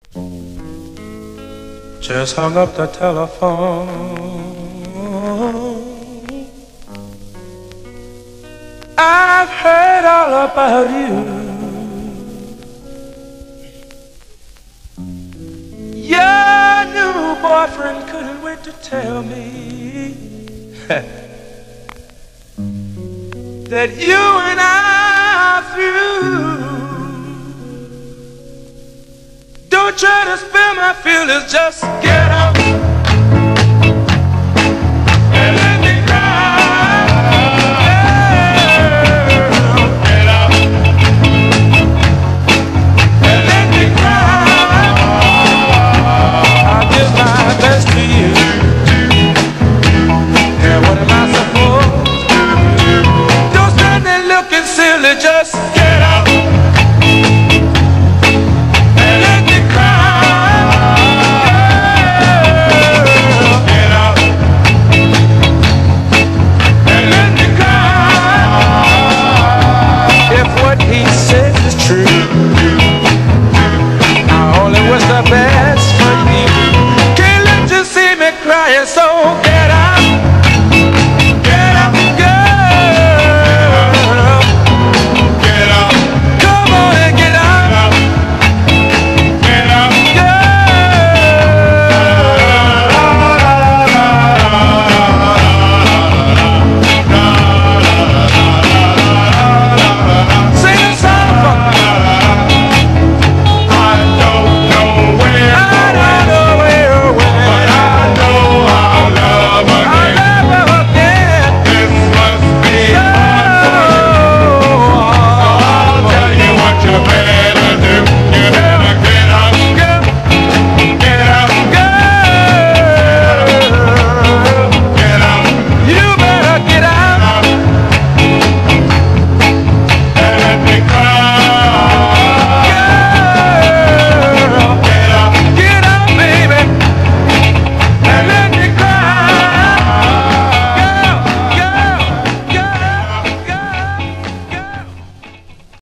Just hung up the telephone. I've heard all about you. Your new boyfriend couldn't wait to tell me that you and I are through. Don't try to spare my feelings, just get up and let me cry. Get up and let me cry. I'll give my best to you. And what am I supposed to do? Don't stand there looking silly, just get up. He says it's true. I only wish the best.